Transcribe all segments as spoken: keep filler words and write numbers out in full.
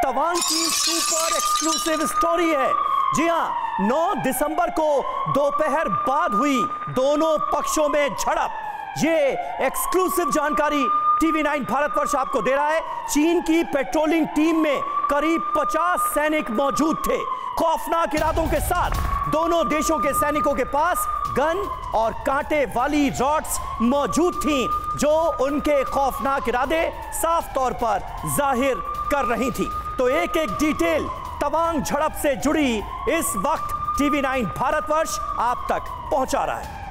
तवांग की super exclusive story है। जी हां, नौ दिसंबर को दोपहर बाद हुई दोनों पक्षों में झड़प। ये एक्सक्लूसिव जानकारी टीवी नाइन भारतवर्ष आपको दे रहा है। चीन की पेट्रोलिंग टीम में करीब पचास सैनिक मौजूद थे। खौफनाक इरादों के साथ दोनों देशों के सैनिकों के पास गन और कांटे वाली रॉड्स मौजूद थीं, जो उनके खौफनाक इरादे साफ तौर पर जाहिर कर रही थी। तो एक एक डिटेल तवांग झड़प से जुड़ी इस वक्त टीवी नाइन भारतवर्ष आप तक पहुंचा रहा है।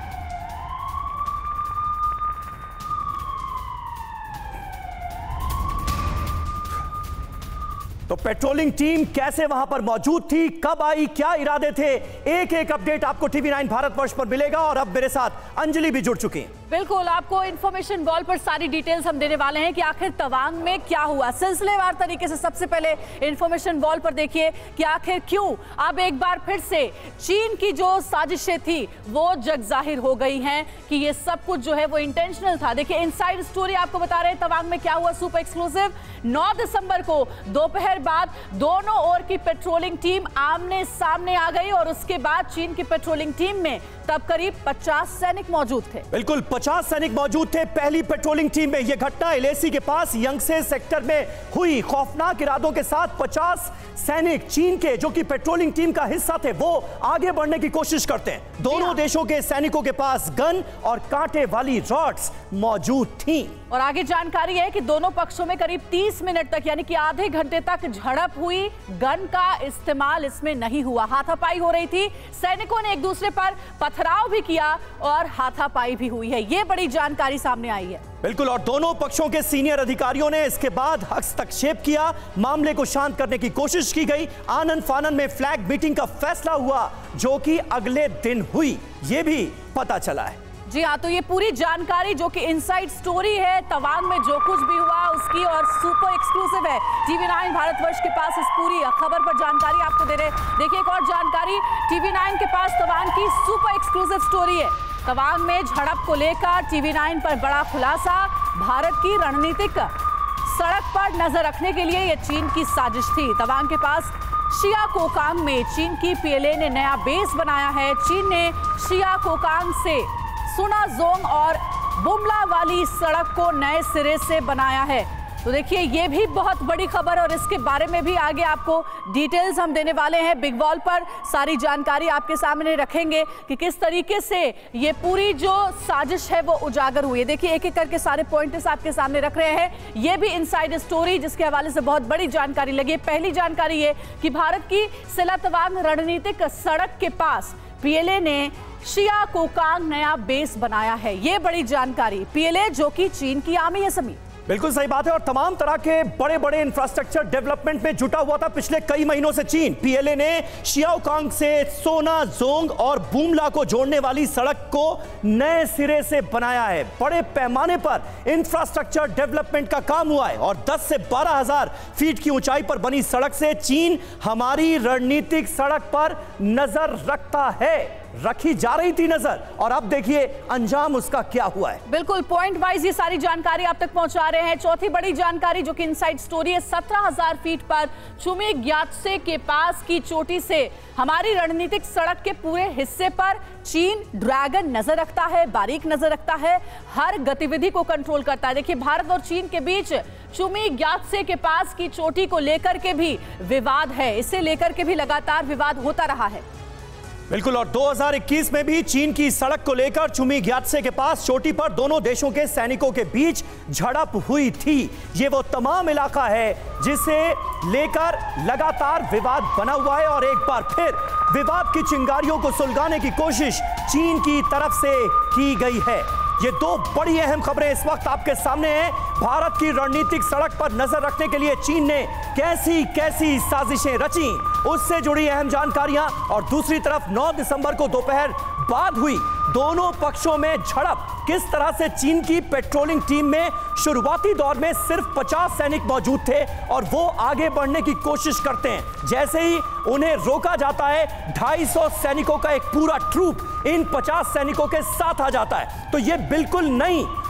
तो पेट्रोलिंग टीम कैसे वहां पर मौजूद थी, कब आई, क्या इरादे थे, एक एक अपडेट आपको टीवी नाइन भारतवर्ष पर मिलेगा। और अब मेरे साथ अंजलि भी जुड़ चुकी हैं। बिल्कुल, आपको इंफॉर्मेशन वॉल पर सारी डिटेल्स हम देने वाले हैं कि आखिर तवांग में क्या हुआ सिलसिलेवार तरीके से। सबसे पहले इंफॉर्मेशन वॉल पर देखिए कि आखिर क्यों अब एक बार फिर से चीन की जो साजिशें थी वो जग जाहिर हो गई हैं कि ये सब कुछ जो है वो इंटेंशनल था। देखिए इनसाइड स्टोरी आपको बता रहे हैं तवांग में क्या हुआ। सुपर एक्सक्लूसिव नौ दिसंबर को दोपहर बाद दोनों ओर की पेट्रोलिंग टीम आमने सामने आ गई और उसके बाद चीन की पेट्रोलिंग टीम में तब करीब पचास सैनिक मौजूद थे। बिल्कुल, पचास सैनिक मौजूद थे। पहली पेट्रोलिंग टीम में यह घटना एलएसी के पास यंगसे सेक्टर में हुई। खौफनाक इरादों के साथ पचास सैनिक चीन के जो कि पेट्रोलिंग टीम का हिस्सा थे वो आगे बढ़ने की कोशिश करते हैं। दोनों देशों के सैनिकों के पास गन और कांटे वाली रॉड्स मौजूद थी। और आगे जानकारी है कि दोनों पक्षों में करीब तीस मिनट तक यानी कि आधे घंटे तक झड़प हुई। गन का इस्तेमाल इसमें नहीं हुआ, हाथापाई हो रही थी। सैनिकों ने एक दूसरे पर पथराव भी किया और हाथापाई भी हुई है। ये बड़ी जानकारी सामने आई है। बिल्कुल, और दोनों पक्षों के सीनियर अधिकारियों ने इसके बाद हस्तक्षेप किया। मामले को शांत करने की कोशिश की गई। आनन फानन में फ्लैग मीटिंग का फैसला हुआ जो कि अगले दिन हुई, ये भी पता चला है। जी हाँ, तो ये पूरी जानकारी जो कि इनसाइड स्टोरी है तवांग में जो कुछ भी हुआ उसकी और सुपर एक्सक्लूसिव है टीवी नाइन भारतवर्ष के पास इस पूरी खबर पर जानकारी आपको दे रहे। देखिए एक और जानकारी टीवी नाइन के पास तवांग की सुपर एक्सक्लूसिव स्टोरी है। तवांग में झड़प को लेकर टीवी नाइन पर बड़ा खुलासा। भारत की रणनीतिक सड़क पर नजर रखने के लिए यह चीन की साजिश थी। तवांग के पास शिया कोकांग में चीन की पीएलए ने नया बेस बनाया है। चीन ने शिया कोकांग से सुना जोंग और बुमला वाली सड़क को नए सिरे से बनाया है। तो देखिए ये भी बहुत बड़ी खबर और इसके बारे में भी आगे आपको डिटेल्स हम देने वाले हैं। बिग वॉल पर सारी जानकारी आपके सामने रखेंगे कि किस तरीके से ये पूरी जो साजिश है वो उजागर हुई है। देखिए एक एक करके सारे पॉइंट्स आपके सामने रख रहे हैं। ये भी इनसाइड स्टोरी जिसके हवाले से बहुत बड़ी जानकारी लगी। पहली जानकारी ये कि भारत की सिला तवांग रणनीतिक सड़क के पास पीएलए ने शिया कोकांग नया बेस बनाया है। ये बड़ी जानकारी। पीएलए जो कि चीन की आर्मी है समीर। बिल्कुल सही बात है, और तमाम तरह के बड़े बड़े इंफ्रास्ट्रक्चर डेवलपमेंट में जुटा हुआ था पिछले कई महीनों से चीन। पीएलए ने शियाओकांग से सोना जोंग और बुमला को जोड़ने वाली सड़क को नए सिरे से बनाया है। बड़े पैमाने पर इंफ्रास्ट्रक्चर डेवलपमेंट का काम हुआ है और दस से बारह हजार फीट की ऊंचाई पर बनी सड़क से चीन हमारी रणनीतिक सड़क पर नजर रखता है, रखी जा रही थी नजर। और अब देखिए अंजाम उसका क्या हुआ है। बिल्कुल पॉइंट वाइज ये सारी जानकारी आप तक पहुंचा रहे हैं। चौथी बड़ी जानकारी जो कि इनसाइड स्टोरी है, सत्रह हजार फीट पर चुमी ग्यात्से के पास की चोटी से हमारी रणनीतिक सड़क के पूरे हिस्से पर चीन ड्रैगन नजर रखता है, बारीक नजर रखता है, हर गतिविधि को कंट्रोल करता है। देखिए भारत और चीन के बीच चुमी ग्यात्से के पास की चोटी को लेकर के भी विवाद है। इसे लेकर के भी लगातार विवाद होता रहा है। बिल्कुल, और दो हज़ार इक्कीस में भी चीन की सड़क को लेकर चुमी ग्यात्से के पास चोटी पर दोनों देशों के सैनिकों के बीच झड़प हुई थी। ये वो तमाम इलाका है जिसे लेकर लगातार विवाद बना हुआ है और एक बार फिर विवाद की चिंगारियों को सुलगाने की कोशिश चीन की तरफ से की गई है। ये दो बड़ी अहम खबरें इस वक्त आपके सामने हैं। भारत की रणनीतिक सड़क पर नजर रखने के लिए चीन ने कैसी कैसी साजिशें रची, उससे जुड़ी अहम जानकारियां। और दूसरी तरफ नौ दिसंबर को दोपहर बाद हुई दोनों पक्षों में झड़प। किस तरह से चीन की पेट्रोलिंग टीम में शुरुआती दौर में सिर्फ पचास सैनिक मौजूद थे और वो आगे बढ़ने की कोशिश करते हैं। जैसे ही उन्हें रोका जाता है ढाई सौ सैनिकों का एक पूरा ट्रूप इन पचास सैनिकों के साथ आ जाता है। तो ये बिल्कुल नई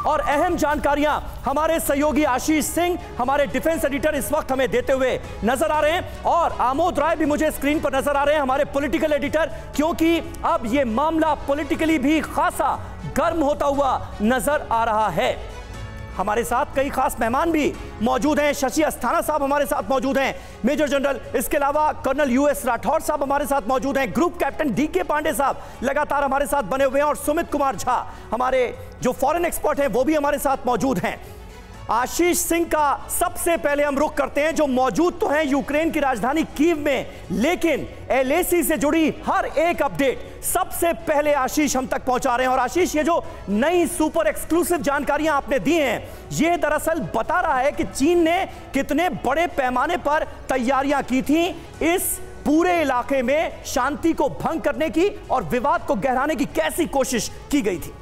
और अहम जानकारियां हमारे सहयोगी आशीष सिंह, हमारे डिफेंस एडिटर, इस वक्त हमें देते हुए नजर आ रहे हैं, और आमोद राय भी मुझे स्क्रीन पर नजर आ रहे हैं, हमारे पॉलिटिकल एडिटर, क्योंकि अब यह मामला पॉलिटिकली भी खासा गर्म होता हुआ नजर आ रहा है। हमारे साथ कई खास मेहमान भी मौजूद हैं। शशि अस्थाना साहब हमारे साथ मौजूद हैं, मेजर जनरल, इसके अलावा कर्नल यूएस राठौर साहब हमारे साथ मौजूद हैं, ग्रुप कैप्टन डीके पांडे साहब लगातार हमारे साथ बने हुए हैं, और सुमित कुमार झा हमारे जो फॉरेन एक्सपर्ट हैं वो भी हमारे साथ मौजूद हैं। आशीष सिंह का सबसे पहले हम रुख करते हैं, जो मौजूद तो हैं यूक्रेन की राजधानी कीव में, लेकिन एलएसी से जुड़ी हर एक अपडेट सबसे पहले आशीष हम तक पहुंचा रहे हैं। और आशीष, ये जो नई सुपर एक्सक्लूसिव जानकारियां आपने दी हैं, ये दरअसल बता रहा है कि चीन ने कितने बड़े पैमाने पर तैयारियां की थी इस पूरे इलाके में शांति को भंग करने की और विवाद को गहराने की कैसी कोशिश की गई थी।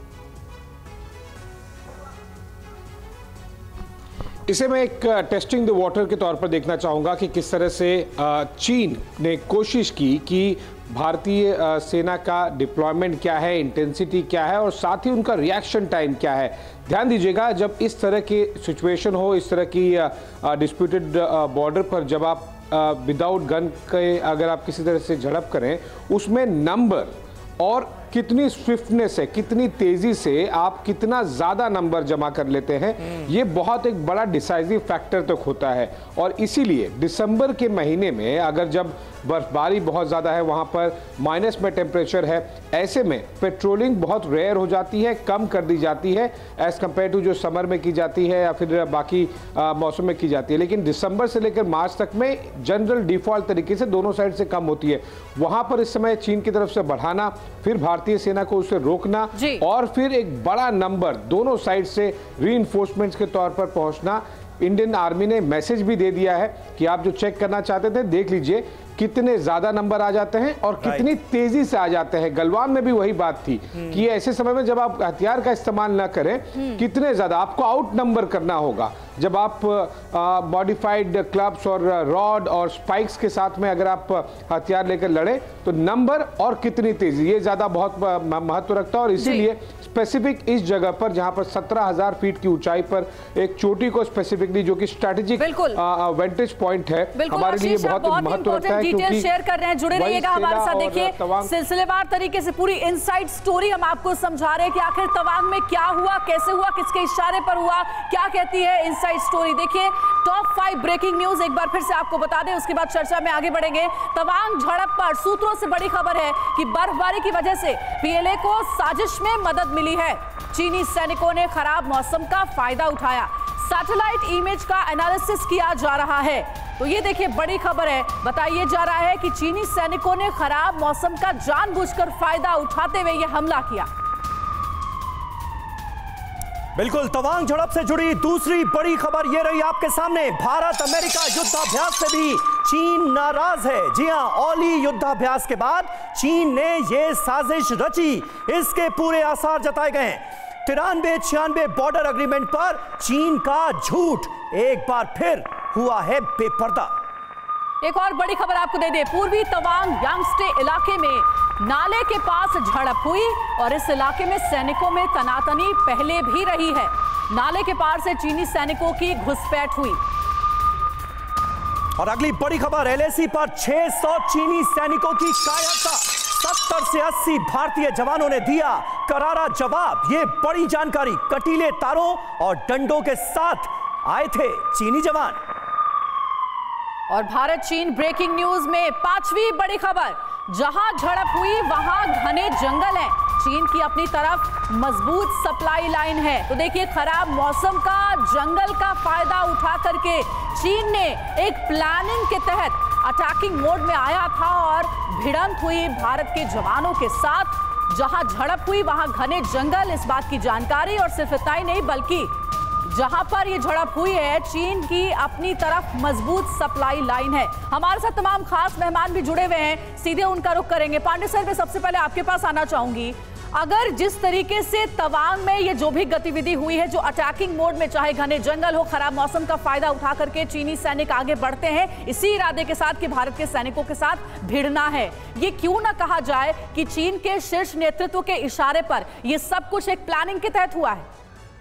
इसे मैं एक टेस्टिंग द वाटर के तौर पर देखना चाहूँगा कि किस तरह से चीन ने कोशिश की कि भारतीय सेना का डिप्लॉयमेंट क्या है, इंटेंसिटी क्या है, और साथ ही उनका रिएक्शन टाइम क्या है। ध्यान दीजिएगा, जब इस तरह की सिचुएशन हो, इस तरह की डिस्प्यूटेड बॉर्डर पर जब आप विदाउट गन के अगर आप किसी तरह से झड़प करें, उसमें नंबर और कितनी स्विफ्टनेस है, कितनी तेजी से आप कितना ज्यादा नंबर जमा कर लेते हैं, ये बहुत एक बड़ा डिसाइसिव फैक्टर तक होता है। और इसीलिए दिसंबर के महीने में अगर जब बर्फबारी बहुत ज़्यादा है, वहाँ पर माइनस में टेम्परेचर है, ऐसे में पेट्रोलिंग बहुत रेयर हो जाती है, कम कर दी जाती है एज़ कम्पेयर टू जो समर में की जाती है या फिर बाकी मौसम में की जाती है। लेकिन दिसंबर से लेकर मार्च तक में जनरल डिफ़ॉल्ट तरीके से दोनों साइड से कम होती है। वहाँ पर इस समय चीन की तरफ से बढ़ाना, फिर भारतीय सेना को उसे रोकना, और फिर एक बड़ा नंबर दोनों साइड से रीइंफोर्समेंट्स के तौर पर पहुँचना। इंडियन आर्मी ने मैसेज भी दे दिया है कि आप जो चेक करना चाहते थे, देख लीजिए कितने ज्यादा नंबर आ जाते हैं और कितनी तेजी से आ जाते हैं। गलवान में भी वही बात थी कि ऐसे समय में जब आप हथियार का इस्तेमाल ना करें, कितने ज्यादा आपको आउट नंबर करना होगा। जब आप मॉडिफाइड क्लब्स और रॉड और स्पाइक्स के साथ में अगर आप हथियार लेकर लड़े, तो नंबर और कितनी तेजी, ये ज्यादा बहुत महत्व रखता है। और इसीलिए स्पेसिफिक इस जगह पर जहां पर सत्रह हजार फीट की ऊंचाई पर एक चोटी को स्पेसिफिकली, जो कि स्ट्रेटेजिक वेंटेज पॉइंट है, हमारे लिए बहुत महत्व रखता है। डिटेल शेयर कर रहे हैं, जुड़े रहिएगा हमारे साथ। देखिए, सिलसिलेवार तरीके से पूरी इनसाइड स्टोरी हम आपको समझा रहे हैं कि आखिर तवांग में क्या हुआ, कैसे हुआ, किसके इशारे पर हुआ, क्या कहती है इनसाइड स्टोरी। देखिए, टॉप फाइव ब्रेकिंग न्यूज एक बार फिर से आपको बता दें, उसके बाद चर्चा में आगे बढ़ेंगे। तवांग झड़प पर सूत्रों से बड़ी खबर है कि बर्फबारी की वजह से पीएलए को साजिश में मदद मिली है। चीनी सैनिकों ने खराब मौसम का फायदा उठाया, सैटेलाइट इमेज का एनालिसिस किया जा रहा है। तो ये देखिए, बड़ी खबर है, बताइए जा रहा है कि चीनी सैनिकों ने खराब मौसम का जानबूझकर फायदा उठाते हुए यह हमला किया। बिल्कुल, तवांग झड़प से जुड़ी दूसरी बड़ी खबर ये रही आपके सामने। भारत अमेरिका युद्धाभ्यास से भी चीन नाराज है। जी हां, औली युद्धाभ्यास के बाद चीन ने यह साजिश रची, इसके पूरे आसार जताए गए। तिरानवे छियानवे बॉर्डर एग्रीमेंट पर चीन का झूठ एक बार फिर हुआ है बेपर्दा। एक और बड़ी खबर आपको दे दे, पूर्वी तवांग यांगस्टे इलाके में नाले के पास झड़प हुई और इस इलाके में सैनिकों में तनातनी पहले भी रही है। नाले के पार से चीनी सैनिकों की घुसपैठ हुई। और अगली बड़ी खबर, एलएसी पर छह सौ चीनी सैनिकों की कायरता, सत्तर से अस्सी भारतीय जवानों ने दिया करारा जवाब। ये बड़ी जानकारी, कटीले तारों और डंडों के साथ आए थे चीनी जवान। और भारत चीन ब्रेकिंग न्यूज में पांचवी बड़ी खबर, जहां झड़प हुई वहां घने जंगल हैं। चीन की अपनी तरफ मजबूत सप्लाई लाइन है। तो देखिए, खराब मौसम का, जंगल का फायदा उठा करके चीन ने एक प्लानिंग के तहत अटैकिंग मोड में आया था और भिड़ंत हुई भारत के जवानों के साथ। जहां झड़प हुई वहां घने जंगल, इस बात की जानकारी। और सिर्फ इतना ही नहीं, बल्कि जहां पर ये झड़प हुई है, चीन की अपनी तरफ मजबूत सप्लाई लाइन है। हमारे साथ तमाम खास मेहमान भी जुड़े हुए हैं, सीधे उनका रुख करेंगे। पांडे सर, मैं सबसे पहले आपके पास आना चाहूंगी। अगर जिस तरीके से तवांग में ये जो भी गतिविधि हुई है, जो अटैकिंग मोड में, चाहे घने जंगल हो, खराब मौसम का फायदा उठा करके चीनी सैनिक आगे बढ़ते हैं इसी इरादे के साथ कि भारत के सैनिकों के साथ भिड़ना है, ये क्यों ना कहा जाए कि चीन के शीर्ष नेतृत्व के इशारे पर यह सब कुछ एक प्लानिंग के तहत हुआ है?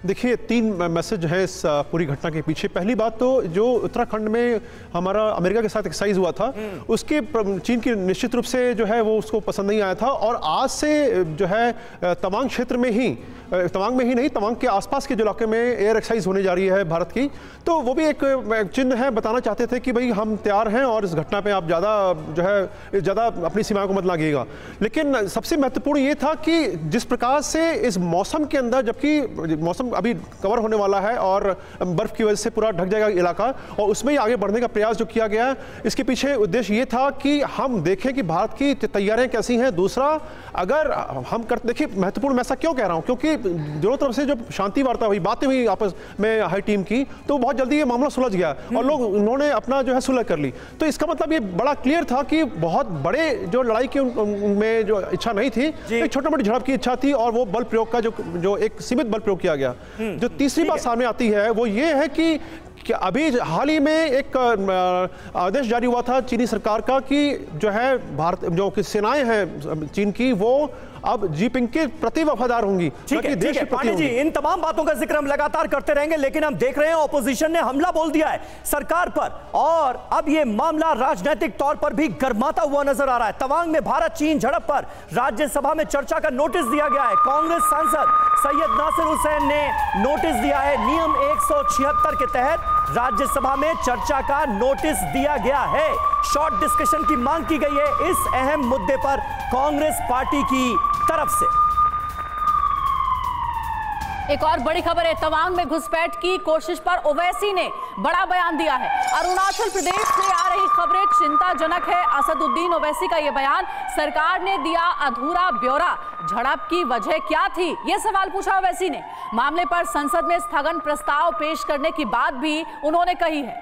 देखिए, तीन मैसेज है इस पूरी घटना के पीछे। पहली बात तो जो उत्तराखंड में हमारा अमेरिका के साथ एक्सरसाइज हुआ था, उसके चीन की निश्चित रूप से जो है वो उसको पसंद नहीं आया था, और आज से जो है तवांग क्षेत्र में ही, तवांग में ही नहीं, तवांग के आसपास के जो इलाके में एयर एक्सरसाइज होने जा रही है भारत की, तो वो भी एक चिन्ह है, बताना चाहते थे कि भाई हम तैयार हैं और इस घटना पे आप ज़्यादा जो है ज़्यादा अपनी सीमाओं को मत लागिएगा। लेकिन सबसे महत्वपूर्ण ये था कि जिस प्रकार से इस मौसम के अंदर, जबकि मौसम अभी कवर होने वाला है और बर्फ की वजह से पूरा ढक जाएगा इलाका, और उसमें ही आगे बढ़ने का प्रयास जो किया गया, इसके पीछे उद्देश्य ये था कि हम देखें कि भारत की तैयारियां कैसी हैं। दूसरा, अगर हम करते, देखिए महत्वपूर्ण मैं ऐसा क्यों कह रहा हूं, क्योंकि दोनों तरफ से जो शांति वार्ता हुई, बातें हुई आपस में हाई टीम की, तो बहुत जल्दी ये मामला सुलझ गया और लोग उन्होंने अपना जो है सुलह कर ली। तो इसका मतलब ये बड़ा क्लियर था कि बहुत बड़े जो लड़ाई की में जो इच्छा नहीं थी, एक छोटी मोटी झड़प की इच्छा थी, और वो बल प्रयोग का जो जो एक सीमित बल प्रयोग किया गया। जो तीसरी बात सामने आती है वो ये है कि कि अभी हाल ही में एक आदेश जारी हुआ था चीनी सरकार का कि जो है भारत जो कि सेनाएं हैं चीन की, वो अब जीपिंग के प्रति वफादार होंगी। ठीक है, ठीक है पांडे जी, इन तमाम बातों का जिक्र हम लगातार करते रहेंगे, लेकिन हम देख रहे हैं ऑपोजिशन ने हमला बोल दिया है सरकार पर, और अब यह मामला राजनीतिक तौर पर भी गर्माता हुआ नजर आ रहा है। तवांग में भारत चीन झड़प पर राज्यसभा में चर्चा का नोटिस दिया गया है। कांग्रेस सांसद सैयद नासिर हुसैन ने नोटिस दिया है। नियम एक सौ छिहत्तर के तहत राज्यसभा में चर्चा का नोटिस दिया गया है। शॉर्ट डिस्कशन की मांग की गई है इस अहम मुद्दे पर कांग्रेस पार्टी की तरफ से। एक और बड़ी खबर है, तवांग में घुसपैठ की कोशिश पर ओवैसी ने बड़ा बयान दिया है। अरुणाचल प्रदेश से आ रही खबरें चिंताजनक है, असदुद्दीन ओवैसी का यह बयान। सरकार ने दिया अधूरा ब्यौरा, झड़प की वजह क्या थी, यह सवाल पूछा ओवैसी ने। मामले पर संसद में स्थगन प्रस्ताव पेश करने की बात भी उन्होंने कही है।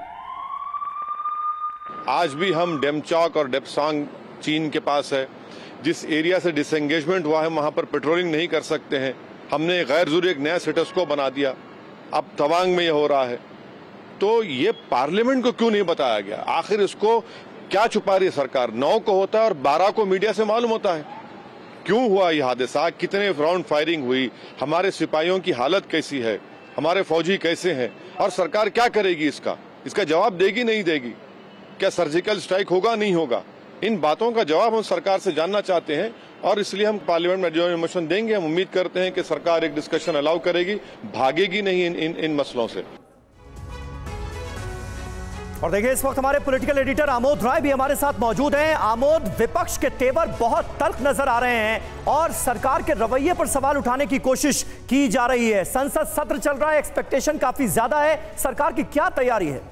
आज भी हम डेमचौक और डेपसांग चीन के पास है, जिस एरिया से डिसएंगेजमेंट हुआ है वहां पर पेट्रोलिंग नहीं कर सकते हैं। हमने गैर जरूरी एक नया स्टेटस को बना दिया, अब तवांग में ये हो रहा है। तो ये पार्लियामेंट को क्यों नहीं बताया गया? आखिर इसको क्या छुपा रही है सरकार? नौ को होता है और बारह को मीडिया से मालूम होता है। क्यों हुआ ये हादसा? कितने राउंड फायरिंग हुई? हमारे सिपाहियों की हालत कैसी है? हमारे फौजी कैसे हैं? और सरकार क्या करेगी? इसका इसका जवाब देगी नहीं देगी? क्या सर्जिकल स्ट्राइक होगा नहीं होगा? इन बातों का जवाब हम सरकार से जानना चाहते हैं, और इसलिए हम पार्लियामेंट में जो मोशन देंगे, हम उम्मीद करते हैं कि सरकार एक डिस्कशन अलाउ करेगी, भागेगी नहीं इन इन, इन मसलों से। और देखिए, इस वक्त हमारे पॉलिटिकल एडिटर आमोद राय भी हमारे साथ मौजूद हैं। आमोद, विपक्ष के तेवर बहुत तल्ख नजर आ रहे हैं और सरकार के रवैये पर सवाल उठाने की कोशिश की जा रही है। संसद सत्र चल रहा है, एक्सपेक्टेशन काफी ज्यादा है, सरकार की क्या तैयारी है?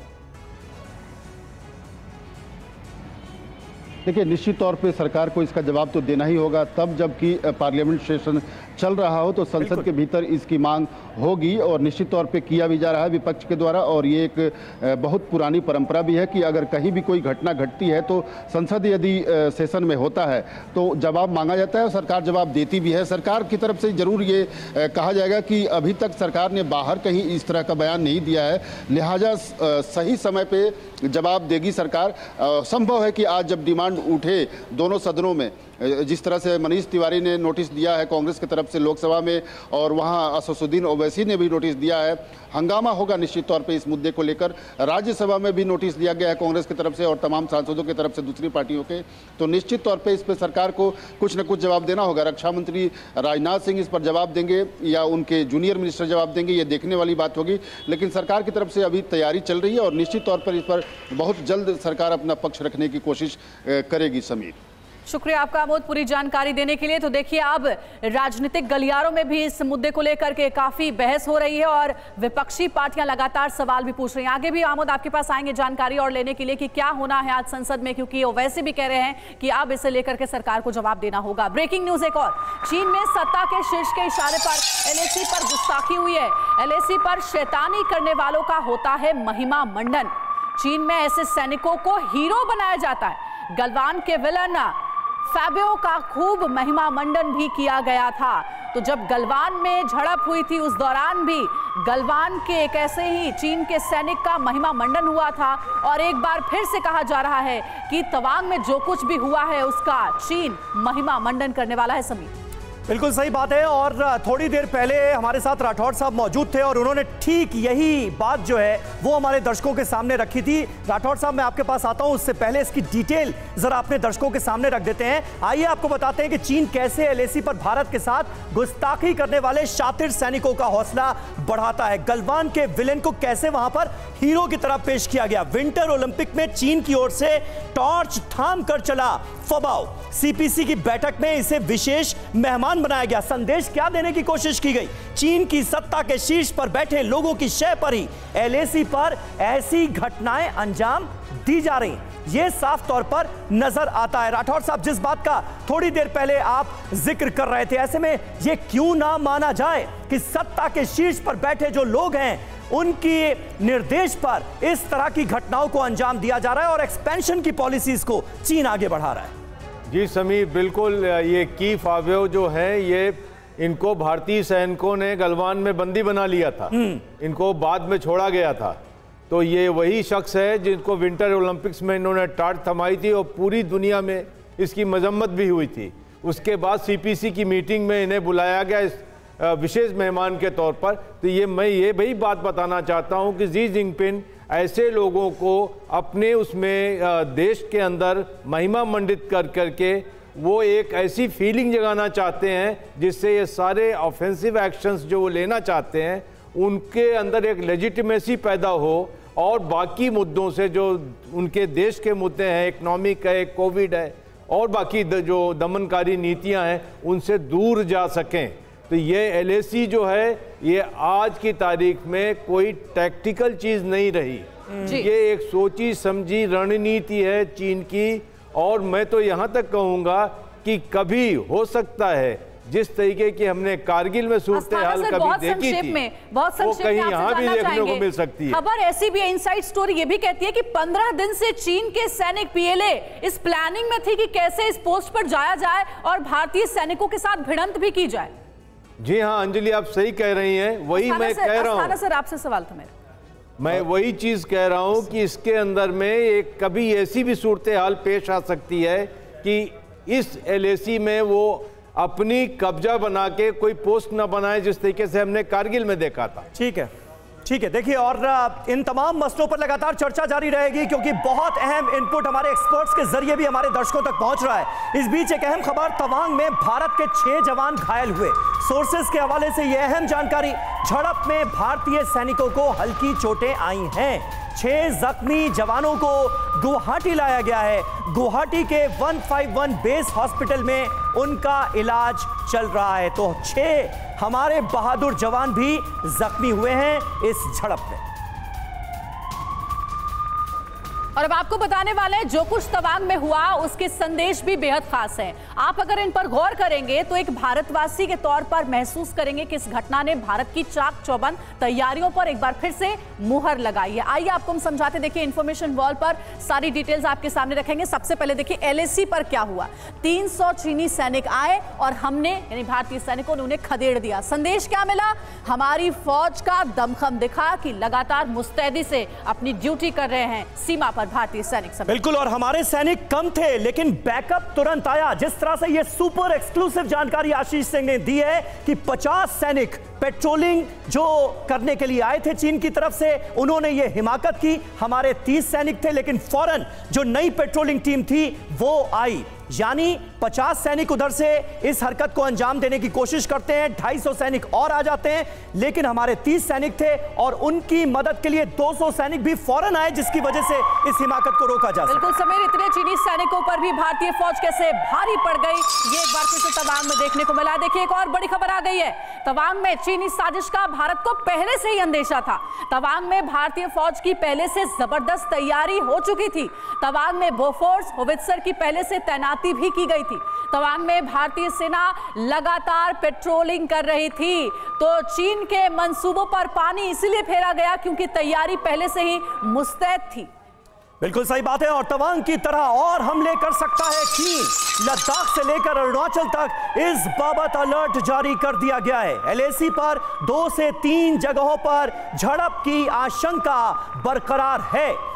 देखिए, निश्चित तौर पे सरकार को इसका जवाब तो देना ही होगा, तब जबकि पार्लियामेंट सेशन चल रहा हो तो संसद के भीतर इसकी मांग होगी, और निश्चित तौर पे किया भी जा रहा है विपक्ष के द्वारा। और ये एक बहुत पुरानी परंपरा भी है कि अगर कहीं भी कोई घटना घटती है तो संसद यदि सेशन में होता है तो जवाब मांगा जाता है और सरकार जवाब देती भी है। सरकार की तरफ से जरूर ये कहा जाएगा कि अभी तक सरकार ने बाहर कहीं इस तरह का बयान नहीं दिया है, लिहाजा सही समय पे जवाब देगी सरकार। संभव है कि आज जब डिमांड उठे दोनों सदनों में, जिस तरह से मनीष तिवारी ने नोटिस दिया है कांग्रेस की तरफ से लोकसभा में, और वहां असदुद्दीन ओवैसी ने भी नोटिस दिया है, हंगामा होगा निश्चित तौर पे इस मुद्दे को लेकर। राज्यसभा में भी नोटिस दिया गया है कांग्रेस की तरफ से और तमाम सांसदों की तरफ से दूसरी पार्टियों के, तो निश्चित तौर पे इस पर सरकार को कुछ न कुछ जवाब देना होगा। रक्षा मंत्री राजनाथ सिंह इस पर जवाब देंगे या उनके जूनियर मिनिस्टर जवाब देंगे, ये देखने वाली बात होगी। लेकिन सरकार की तरफ से अभी तैयारी चल रही है और निश्चित तौर पर इस पर बहुत जल्द सरकार अपना पक्ष रखने की कोशिश करेगी। समीर, शुक्रिया आपका आमोद पूरी जानकारी देने के लिए। तो देखिए, अब राजनीतिक गलियारों में भी इस मुद्दे को लेकर के काफी बहस हो रही है और विपक्षी पार्टियां लगातार सवाल भी पूछ रही हैं। आगे भी आमोद आपके पास आएंगे जानकारी और लेने के लिए कि क्या होना है आज संसद में, क्योंकि ओवैसी भी कह रहे हैं कि अब इसे लेकर के सरकार को जवाब देना होगा। ब्रेकिंग न्यूज एक और, चीन में सत्ता के शीर्ष के इशारे पर एलएसी पर गुस्ताखी हुई है। एलएसी पर शैतानी करने वालों का होता है महिमा मंडन। चीन में ऐसे सैनिकों को हीरो बनाया जाता है। गलवान के विलन फैबियो का खूब महिमा मंडन भी किया गया था। तो जब गलवान में झड़प हुई थी उस दौरान भी गलवान के एक ऐसे ही चीन के सैनिक का महिमा मंडन हुआ था। और एक बार फिर से कहा जा रहा है कि तवांग में जो कुछ भी हुआ है उसका चीन महिमा मंडन करने वाला है। समीर, बिल्कुल सही बात है। और थोड़ी देर पहले हमारे साथ राठौड़ साहब मौजूद थे और उन्होंने ठीक यही बात जो है वो हमारे दर्शकों के सामने रखी थी। राठौड़ साहब, मैं आपके पास आता हूं, उससे पहले इसकी डिटेल जरा अपने दर्शकों के सामने रख देते हैं। आइए आपको बताते हैं कि चीन कैसे एलएसी पर भारत के साथ गुस्ताखी करने वाले शातिर सैनिकों का हौसला बढ़ाता है। गलवान के विलेन को कैसे वहां पर हीरो की तरह पेश किया गया। विंटर ओलंपिक में चीन की ओर से टॉर्च थाम कर चला फबाओ। सीपीसी की बैठक में इसे विशेष मेहमान बनाया गया। संदेश क्या देने की कोशिश की गई? चीन की सत्ता के शीर्ष पर बैठे लोगों की शय पर ही एलएसी पर ऐसी घटनाएं अंजाम दी जा रही, यह साफ तौर पर नजर आता है। राठौड़ साहब, जिस बात का थोड़ी देर पहले आप जिक्र कर रहे थे, ऐसे में यह क्यों ना माना जाए कि सत्ता के शीर्ष पर बैठे जो लोग हैं उनके निर्देश पर इस तरह की घटनाओं को अंजाम दिया जा रहा है और एक्सपेंशन की पॉलिसीज को चीन आगे बढ़ा रहा है। जी समीर, बिल्कुल। ये की फावेव जो है, ये इनको भारतीय सैनिकों ने गलवान में बंदी बना लिया था, इनको बाद में छोड़ा गया था। तो ये वही शख्स है जिनको विंटर ओलंपिक्स में इन्होंने टाट थमाई थी और पूरी दुनिया में इसकी मजम्मत भी हुई थी। उसके बाद सीपीसी की मीटिंग में इन्हें बुलाया गया इस विशेष मेहमान के तौर पर। तो ये मैं ये भी बात बताना चाहता हूँ कि जी जिनपिंग ऐसे लोगों को अपने उसमें देश के अंदर महिमा मंडित कर करके वो एक ऐसी फीलिंग जगाना चाहते हैं जिससे ये सारे ऑफेंसिव एक्शंस जो वो लेना चाहते हैं उनके अंदर एक लेजिटिमेसी पैदा हो और बाकी मुद्दों से जो उनके देश के मुद्दे हैं, इकोनॉमिक है, कोविड है और बाकी जो दमनकारी नीतियां हैं, उनसे दूर जा सकें। तो ये एलएसी जो है ये आज की तारीख में कोई टैक्टिकल चीज नहीं रही, ये एक सोची समझी रणनीति है चीन की। और मैं तो यहाँ तक कहूँगा कि कभी हो सकता है जिस तरीके की हमने कारगिल में सूरत हाल कभी देखी थी, में, बहुत वो कहीं यहाँ भी देखने को मिल सकती है। खबर ऐसी भी, इनसाइड स्टोरी ये भी कहती है कि पंद्रह दिन से चीन के सैनिक पीएलए इस प्लानिंग में थी कि कैसे इस पोस्ट पर जाया जाए और भारतीय सैनिकों के साथ भिड़ंत भी की जाए। जी हाँ अंजलि, आप सही कह रही हैं, वही मैं कह रहा हूँ। सर आपसे सवाल था मेरा, मैं वही चीज कह रहा हूं कि इसके अंदर में एक कभी ऐसी भी सूरत हाल पेश आ सकती है कि इस एलएसी में वो अपनी कब्जा बना के कोई पोस्ट न बनाए जिस तरीके से हमने कारगिल में देखा था। ठीक है, ठीक है। देखिए, और इन तमाम मसलों पर लगातार चर्चा जारी रहेगी क्योंकि बहुत अहम इनपुट हमारे एक्सपर्ट्स के जरिए भी हमारे दर्शकों तक पहुंच रहा है। इस बीच एक अहम खबर, तवांग में भारत के छह जवान घायल हुए। सोर्सेस के हवाले से यह अहम जानकारी, झड़प में भारतीय सैनिकों को हल्की चोटें आई हैं। छह जख्मी जवानों को गुवाहाटी लाया गया है। गुवाहाटी के एक सौ इक्यावन बेस हॉस्पिटल में उनका इलाज चल रहा है। तो छह हमारे बहादुर जवान भी जख्मी हुए हैं इस झड़प में। और अब आपको बताने वाले हैं जो कुछ तवांग में हुआ उसके संदेश भी बेहद खास हैं। आप अगर इन पर गौर करेंगे तो एक भारतवासी के तौर पर महसूस करेंगे कि इस घटना ने भारत की चाक चौबंद तैयारियों पर एक बार फिर से मुहर लगाई है। आइए आपको हम समझाते, देखिए इंफॉर्मेशन वॉल पर सारी डिटेल्स आपके सामने रखेंगे। सबसे पहले देखिए एलएसी पर क्या हुआ। तीन सौ चीनी सैनिक आए और हमने यानी भारतीय सैनिकों ने उन्हें खदेड़ दिया। संदेश क्या मिला? हमारी फौज का दमखम दिखा कि लगातार मुस्तैदी से अपनी ड्यूटी कर रहे हैं सीमा पर भारतीय सैनिक। बिल्कुल, और हमारे सैनिक कम थे लेकिन बैकअप तुरंत आया। जिस तरह से यह सुपर एक्सक्लूसिव जानकारी आशीष सिंह ने दी है कि पचास सैनिक पेट्रोलिंग जो करने के लिए आए थे चीन की तरफ से, उन्होंने ये हिमाकत की। हमारे तीस सैनिक थे लेकिन फौरन जो नई पेट्रोलिंग टीम थी वो आई, यानी पचास सैनिक उधर से इस हरकत को अंजाम देने की कोशिश करते हैं। ढाई सौ सैनिक और आ जाते हैं लेकिन हमारे तीस सैनिक थे और उनकी मदद के लिए दो सौ सैनिक भी फौरन आए जिसकी वजह से इस हिमाकत को रोका जा सका। बिल्कुल समीर, इतने चीनी सैनिकों पर भी भारतीय फौज कैसे भारी पड़ गई, ये एक बार फिर से तवांग में देखने को मिला। देखिए एक और बड़ी खबर आ गई है। तवांग में चीनी साजिश का भारत को पहले से ही अंदेशा था। तवांग में भारतीय फौज की पहले से जबरदस्त तैयारी हो चुकी थी। तवांग में बोफोर्स होवित्जर की पहले से तैनाती भी की गई थी। तवांग में भारतीय सेना लगातार पेट्रोलिंग कर रही थी। तो चीन के मंसूबों पर पानी इसलिए फेरा गया क्योंकि तैयारी पहले से ही मुस्तैद थी। बिल्कुल सही बात है। और तवांग की तरह और हमले कर सकता है चीन। लद्दाख से लेकर अरुणाचल तक इस बाबत अलर्ट जारी कर दिया गया है। एलएसी पर दो से तीन जगहों पर झड़प की आशंका बरकरार है।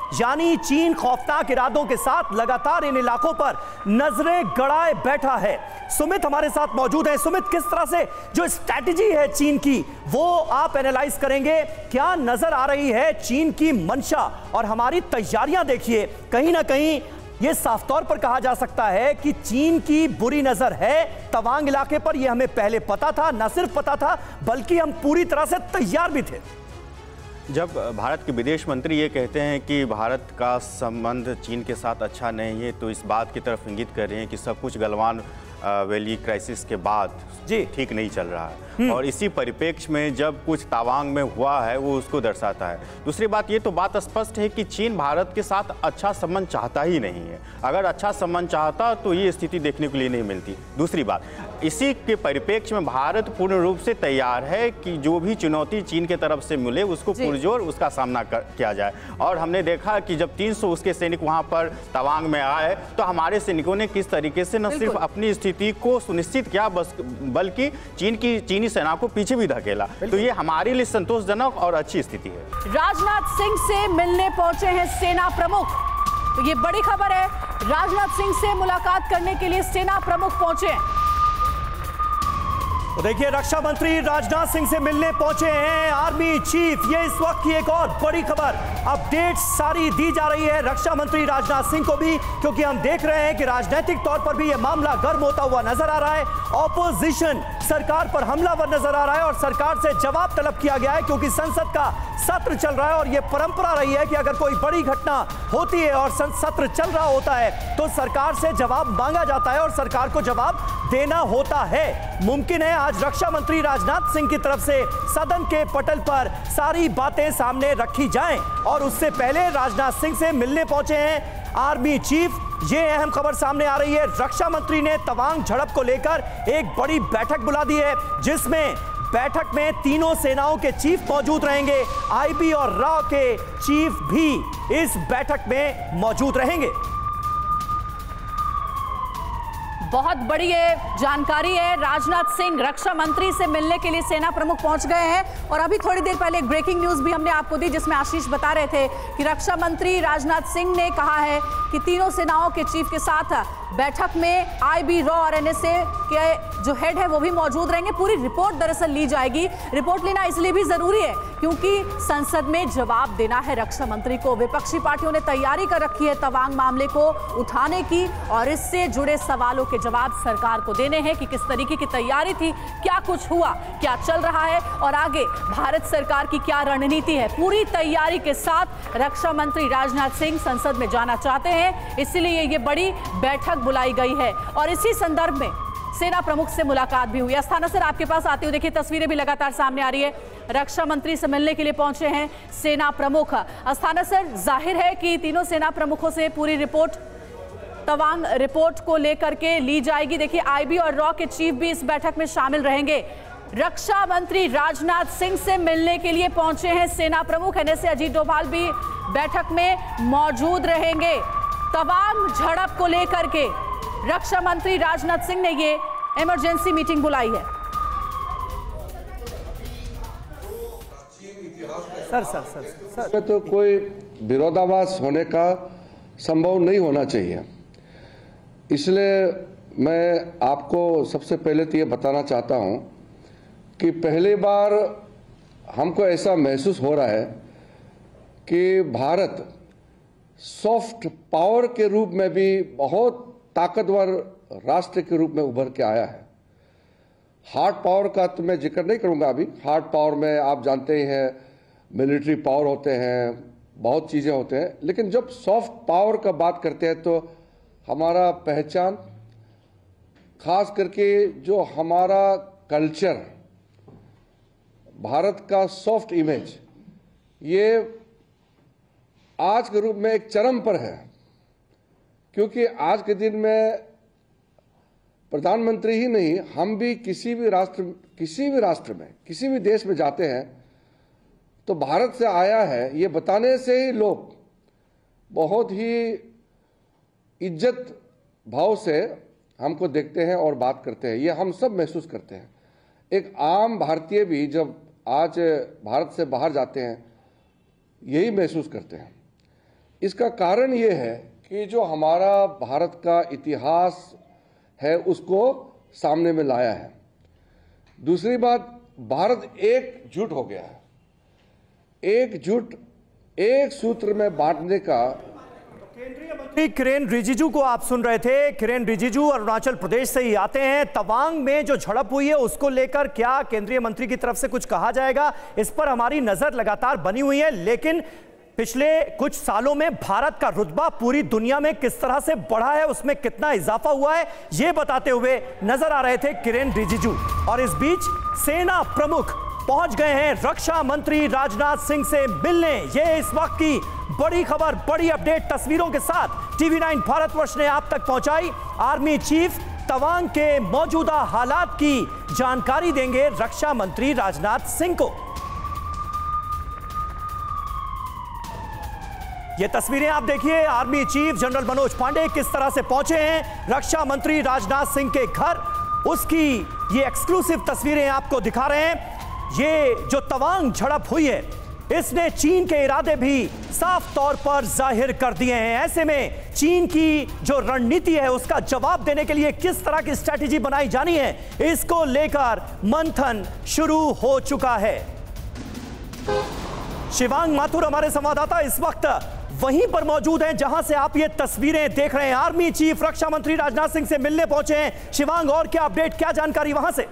यानी चीन खौफनाक इरादों के साथ लगातार इन इलाकों पर नजरें गड़ाए बैठा है। सुमित हमारे साथ मौजूद हैं। सुमित, किस तरह से जो स्ट्रैटेजी है चीन की वो आप एनालाइज करेंगे? क्या नजर आ रही है चीन की मंशा और हमारी तैयारियां? देखिए, कहीं ना कहीं ये साफ तौर पर कहा जा सकता है कि चीन की बुरी नजर है तवांग इलाके पर। यह हमें पहले पता था, न सिर्फ पता था बल्कि हम पूरी तरह से तैयार भी थे। जब भारत के विदेश मंत्री ये कहते हैं कि भारत का संबंध चीन के साथ अच्छा नहीं है, तो इस बात की तरफ इंगित कर रहे हैं कि सब कुछ गलवान वैली क्राइसिस के बाद जी ठीक नहीं चल रहा है। और इसी परिप्रेक्ष्य में जब कुछ तवांग में हुआ है वो उसको दर्शाता है। दूसरी बात ये तो बात स्पष्ट है कि चीन भारत के साथ अच्छा संबंध चाहता ही नहीं है। अगर अच्छा संबंध चाहता तो ये स्थिति देखने के लिए नहीं मिलती। दूसरी बात, इसी के परिप्रेक्ष्य में भारत पूर्ण रूप से तैयार है कि जो भी चुनौती चीन के तरफ से मिले उसको पुरजोर उसका सामना किया जाए। और हमने देखा कि जब तीन सौ उसके सैनिक वहाँ पर तवांग में आए तो हमारे सैनिकों ने किस तरीके से न सिर्फ अपनी स्थिति को सुनिश्चित किया बस बल्कि चीन की चीनी सेना को पीछे भी धकेला। तो ये हमारे लिए संतोषजनक और अच्छी स्थिति है। राजनाथ सिंह से मिलने पहुंचे हैं सेना प्रमुख, तो ये बड़ी खबर है। राजनाथ सिंह से मुलाकात करने के लिए सेना प्रमुख पहुंचे हैं। तो देखिए, रक्षा मंत्री राजनाथ सिंह से मिलने पहुंचे हैं आर्मी चीफ। ये इस वक्त की एक और बड़ी खबर, अपडेट सारी दी जा रही है रक्षा मंत्री राजनाथ सिंह को भी, क्योंकि हम देख रहे हैं कि राजनीतिक तौर पर भी यह मामला गर्म होता हुआ नजर आ रहा है। ऑपोजिशन सरकार पर हमलावर नजर आ रहा है और सरकार से जवाब तलब किया गया है, क्योंकि संसद का सत्र चल रहा है और यह परंपरा रही है कि अगर कोई बड़ी घटना होती है और सत्र चल रहा होता है तो सरकार से जवाब मांगा जाता है और सरकार को जवाब देना होता है। मुमकिन है आज रक्षा मंत्री राजनाथ सिंह की तरफ से सदन के पटल पर सारी बातें सामने रखी जाएं और उससे पहले राजनाथ सिंह से मिलने पहुंचे हैं आर्मी चीफ। ये अहम खबर सामने आ रही है, रक्षा मंत्री ने तवांग झड़प को लेकर एक बड़ी बैठक बुला दी है, जिसमें बैठक में तीनों सेनाओं के चीफ मौजूद रहेंगे। आईबी और रॉ के चीफ भी इस बैठक में मौजूद रहेंगे। बहुत बड़ी ये जानकारी है। राजनाथ सिंह रक्षा मंत्री से मिलने के लिए सेना प्रमुख पहुंच गए हैं और अभी थोड़ी देर पहले एक ब्रेकिंग न्यूज भी हमने आपको दी, जिसमें आशीष बता रहे थे कि रक्षा मंत्री राजनाथ सिंह ने कहा है कि तीनों सेनाओं के चीफ के साथ बैठक में आईबी, रॉ और एनएसए के जो हेड है वो भी मौजूद रहेंगे। पूरी रिपोर्ट दरअसल ली जाएगी। रिपोर्ट लेना इसलिए भी जरूरी है क्योंकि संसद में जवाब देना है रक्षा मंत्री को। विपक्षी पार्टियों ने तैयारी कर रखी है तवांग मामले को उठाने की और इससे जुड़े सवालों के जवाब सरकार को देने हैं कि किस तरीके की तैयारी थी, क्या कुछ हुआ, क्या चल रहा है और आगे भारत सरकार की क्या रणनीति है। पूरी तैयारी के साथ रक्षा मंत्री राजनाथ सिंह संसद में जाना चाहते हैं, इसलिए ये बड़ी बैठक बुलाई गई है और इसी संदर्भ में सेना प्रमुख से मुलाकात भी हुई। अस्थाना सर, आपके पास आती हूँ। देखिए, तस्वीरें भी लगातार सामने आ रही है। रक्षा मंत्री से मिलने के लिए पहुंचे हैं सेना प्रमुख। अस्थाना सर, जाहिर है कि तीनों सेना प्रमुखों से पूरी रिपोर्ट, तवांग रिपोर्ट को लेकर के ली जाएगी। देखिए, आईबी और रॉ के चीफ भी इस बैठक में शामिल रहेंगे। रक्षा मंत्री राजनाथ सिंह से मिलने के लिए पहुंचे हैं सेना प्रमुख। एनएसए अजीत डोभाल भी बैठक में मौजूद रहेंगे। तवांग झड़प को लेकर के रक्षा मंत्री राजनाथ सिंह ने ये इमरजेंसी मीटिंग बुलाई है। सर सर सर सर तो कोई विरोधाभास होने का संभव नहीं होना चाहिए, इसलिए मैं आपको सबसे पहले तो ये बताना चाहता हूं कि पहली बार हमको ऐसा महसूस हो रहा है कि भारत सॉफ्ट पावर के रूप में भी बहुत ताकतवर राष्ट्र के रूप में उभर के आया है। हार्ड पावर का तो मैं जिक्र नहीं करूंगा अभी। हार्ड पावर में आप जानते ही हैं मिलिट्री पावर होते हैं, बहुत चीज़ें होते हैं, लेकिन जब सॉफ्ट पावर का बात करते हैं तो हमारा पहचान, खास करके जो हमारा कल्चर, भारत का सॉफ्ट इमेज, ये आज के रूप में एक चरम पर है, क्योंकि आज के दिन में प्रधानमंत्री ही नहीं, हम भी किसी भी राष्ट्र किसी भी राष्ट्र में, किसी भी देश में जाते हैं तो भारत से आया है ये बताने से ही लोग बहुत ही इज्जत भाव से हमको देखते हैं और बात करते हैं। ये हम सब महसूस करते हैं। एक आम भारतीय भी जब आज भारत से बाहर जाते हैं यही महसूस करते हैं। इसका कारण ये है कि जो हमारा भारत का इतिहास है उसको सामने में लाया है। दूसरी बात, भारत एकजुट हो गया है। एकजुट, एक सूत्र में बांटने का। केंद्रीय मंत्री किरेन रिजिजू को आप सुन रहे थे। किरेन रिजिजू अरुणाचल प्रदेश से ही आते हैं। तवांग में जो झड़प हुई है उसको लेकर क्या केंद्रीय मंत्री की तरफ से कुछ कहा जाएगा, इस पर हमारी नजर लगातार बनी हुई है। लेकिन पिछले कुछ सालों में भारत का रुतबा पूरी दुनिया में किस तरह से बढ़ा है, उसमें कितना इजाफा हुआ है, यह बताते हुए नजर आ रहे थे किरेन रिजिजू। और इस बीच सेना प्रमुख पहुंच गए हैं रक्षा मंत्री राजनाथ सिंह से मिलने। यह इस वक्त की बड़ी खबर, बड़ी अपडेट तस्वीरों के साथ टीवी नाइन भारतवर्ष ने आप तक पहुंचाई। आर्मी चीफ तवांग के मौजूदा हालात की जानकारी देंगे रक्षा मंत्री राजनाथ सिंह को। ये तस्वीरें आप देखिए, army chief general Manoj Pande किस तरह से पहुंचे हैं रक्षा मंत्री राजनाथ सिंह के घर, उसकी ये एक्सक्लूसिव तस्वीरें आपको दिखा रहे हैं। ये जो तवांग झड़प हुई है इसने चीन के इरादे भी साफ तौर पर जाहिर कर दिए हैं। ऐसे में चीन की जो रणनीति है उसका जवाब देने के लिए किस तरह की स्ट्रैटेजी बनाई जानी है, इसको लेकर मंथन शुरू हो चुका है। शिवांग माथुर हमारे संवाददाता इस वक्त वहीं पर मौजूद हैं जहां से आप ये तस्वीरें देख रहे हैं। आर्मी चीफ रक्षा मंत्री राजनाथ सिंह से मिलने पहुंचे हैं। शिवांग, और क्या अपडेट, क्या जानकारी वहां से?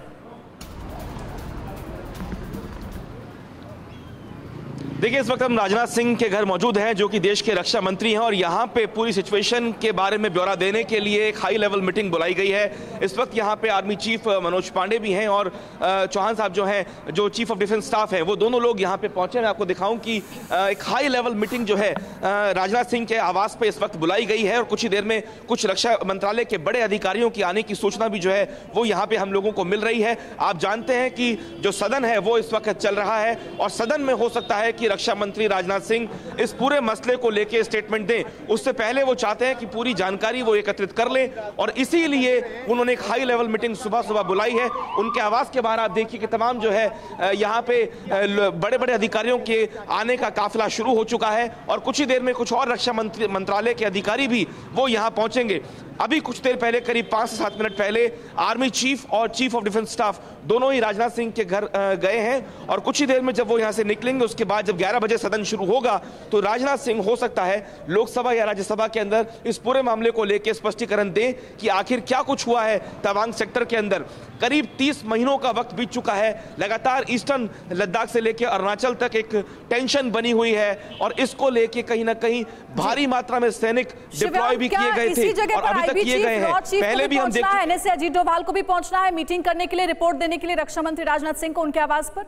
देखिए, इस वक्त हम राजनाथ सिंह के घर मौजूद हैं जो कि देश के रक्षा मंत्री हैं और यहाँ पे पूरी सिचुएशन के बारे में ब्यौरा देने के लिए एक हाई लेवल मीटिंग बुलाई गई है। इस वक्त यहाँ पे आर्मी चीफ मनोज पांडे भी हैं और चौहान साहब जो हैं, जो चीफ ऑफ डिफेंस स्टाफ है, वो दोनों लोग यहाँ पे पहुंचे। मैं आपको दिखाऊं कि एक हाई लेवल मीटिंग जो है राजनाथ सिंह के आवास पे इस वक्त बुलाई गई है और कुछ ही देर में कुछ रक्षा मंत्रालय के बड़े अधिकारियों की आने की सूचना भी जो है वो यहाँ पे हम लोगों को मिल रही है। आप जानते हैं कि जो सदन है वो इस वक्त चल रहा है और सदन में हो सकता है कि रक्षा मंत्री राजनाथ सिंह इस पूरे मसले को लेकर स्टेटमेंट दें। उससे पहले वो चाहते हैं कि पूरी जानकारी वो एकत्रित कर लें और इसीलिए उन्होंने एक हाई लेवल मीटिंग सुबह सुबह बुलाई है। उनके आवास के बाहर आप देखिए कि तमाम जो है यहाँ पे बड़े बड़े अधिकारियों के आने का काफिला शुरू हो चुका है और कुछ ही देर में कुछ और रक्षा मंत्री मंत्रालय के अधिकारी भी वो यहाँ पहुंचेंगे। अभी कुछ देर पहले, करीब पांच से सात मिनट पहले, आर्मी चीफ और चीफ ऑफ डिफेंस स्टाफ दोनों ही राजनाथ सिंह के घर गए हैं और कुछ ही देर में जब वो यहां से निकलेंगे उसके बाद जब ग्यारह बजे सदन शुरू होगा तो राजनाथ सिंह हो सकता है लोकसभा या राज्यसभा के अंदर इस पूरे मामले को लेकर स्पष्टीकरण दें कि आखिर क्या कुछ हुआ है तवांग सेक्टर के अंदर। करीब तीस महीनों का वक्त बीत चुका है, लगातार ईस्टर्न लद्दाख से लेकर अरुणाचल तक एक टेंशन बनी हुई है और इसको लेके कहीं ना कहीं भारी मात्रा में सैनिक डिप्लॉय भी किए गए थे और अभी तक किए गए हैं। पहले भी हम देखते हैं एनएसए अजीत डोभाल को भी पहुंचना है मीटिंग करने के लिए, रिपोर्ट देने के लिए रक्षा मंत्री राजनाथ सिंह को उनके आवास पर।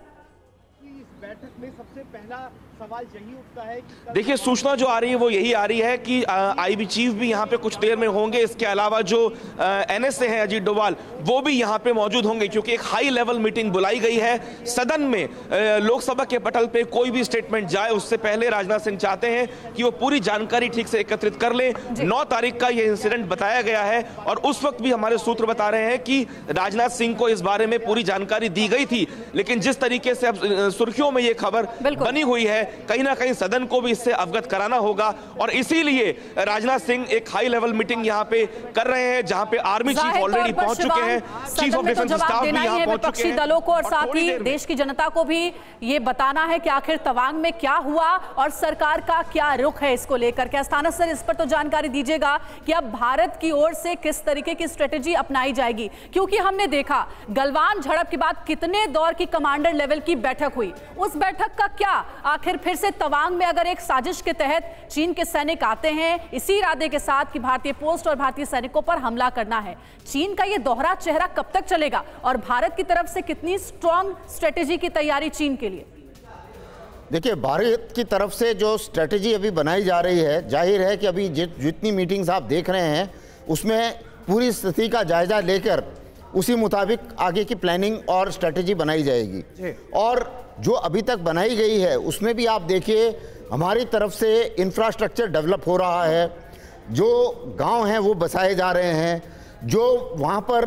इस बैठक में सबसे पहला सवाल यही उठता है कि देखिए, सूचना जो आ रही है वो यही आ रही है कि आईबी चीफ भी यहाँ पे कुछ देर में होंगे। इसके अलावा जो एनएसए है अजीत डोभाल, वो भी यहाँ पे मौजूद होंगे क्योंकि एक हाई लेवल मीटिंग बुलाई गई है। सदन में लोकसभा के पटल पे कोई भी स्टेटमेंट जाए उससे पहले राजनाथ सिंह चाहते हैं कि वो पूरी जानकारी ठीक से एकत्रित कर लें। नौ तारीख का ये इंसिडेंट बताया गया है और उस वक्त भी हमारे सूत्र बता रहे हैं कि राजनाथ सिंह को इस बारे में पूरी जानकारी दी गई थी, लेकिन जिस तरीके से अब सुर्खियों में ये खबर बनी हुई है, कहीं ना कहीं सदन को भी इससे अवगत कराना होगा और इसीलिए राजनाथ सिंह एक हाई लेवल मीटिंग यहां पे कर रहे हैं जहां पे आर्मी चीफ ऑलरेडी पहुंच चुके हैं, चीफ ऑफ डिफेंस स्टाफ भी यहां पहुंच चुके हैं दलों को और साथ ही देश की जनता को भी ये बताना है कि आखिर तवांग में क्या हुआ और सरकार का क्या रुख है इसको लेकर। क्या स्थाना सर इस पर तो जानकारी दीजिएगा कि अब भारत की ओर से किस तरीके की स्ट्रेटेजी अपनाई जाएगी, क्योंकि हमने देखा गलवान झड़प के बाद कितने दौर की कमांडर लेवल की बैठक हुई, उस बैठक का क्या आखिर फिर से तवांग में अगर एक साजिश के तहत चीन के सैनिक आते हैं इसी इरादे के साथ कि भारतीय पोस्ट और भारतीय सैनिकों पर हमला करना है, चीन का यह दोहरा चेहरा कब तक चलेगा और भारत की तरफ से कितनी स्ट्रॉन्ग स्ट्रेटेजी की तैयारी चीन के लिए? देखिए, भारत की तरफ से जो स्ट्रेटेजी अभी बनाई जा रही है, जाहिर है कि अभी जितनी मीटिंग्स आप देख रहे हैं उसमें पूरी स्थिति का जायजा लेकर उसी मुताबिक आगे की प्लानिंग और स्ट्रेटेजी बनाई जाएगी। और जो अभी तक बनाई गई है उसमें भी आप देखिए हमारी तरफ से इंफ्रास्ट्रक्चर डेवलप हो रहा है, जो गांव हैं वो बसाए जा रहे हैं, जो वहाँ पर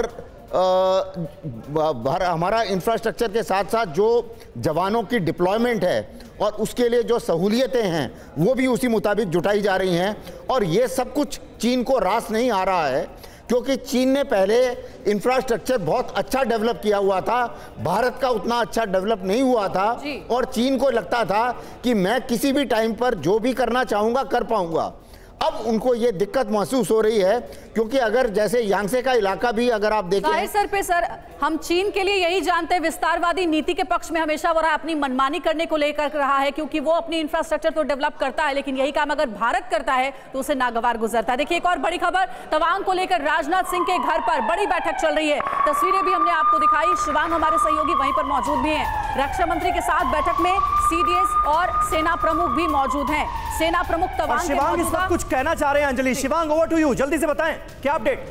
हमारा इंफ्रास्ट्रक्चर के साथ साथ जो जवानों की डिप्लॉयमेंट है और उसके लिए जो सहूलियतें हैं वो भी उसी मुताबिक जुटाई जा रही हैं। और ये सब कुछ चीन को रास नहीं आ रहा है, क्योंकि चीन ने पहले इंफ्रास्ट्रक्चर बहुत अच्छा डेवलप किया हुआ था, भारत का उतना अच्छा डेवलप नहीं हुआ था और चीन को लगता था कि मैं किसी भी टाइम पर जो भी करना चाहूँगा कर पाऊँगा। अब उनको ये दिक्कत महसूस हो रही है, क्योंकि अगर जैसे यांगसे का इलाका भी अगर आप देखें सर पे सर हम चीन के लिए यही जानते हैं, विस्तारवादी नीति के पक्ष में हमेशा वो रहा, अपनी मनमानी करने को लेकर रहा है, क्योंकि वो अपनी इंफ्रास्ट्रक्चर तो डेवलप करता है लेकिन यही काम अगर भारत करता है तो उसे नागवार गुजरता है। देखिए एक और बड़ी खबर, तवांग को लेकर राजनाथ सिंह के घर पर बड़ी बैठक चल रही है, तस्वीरें भी हमने आपको दिखाई। शिवांग हमारे सहयोगी वहीं पर मौजूद भी हैं। रक्षा मंत्री के साथ बैठक में सीडीएस और सेना प्रमुख भी मौजूद हैं। सेना प्रमुख तवांग शिवांग इस वक्त कुछ कहना चाह रहे हैं। Anjali, Shivang over to you, जल्दी से बताएं क्या अपडेट।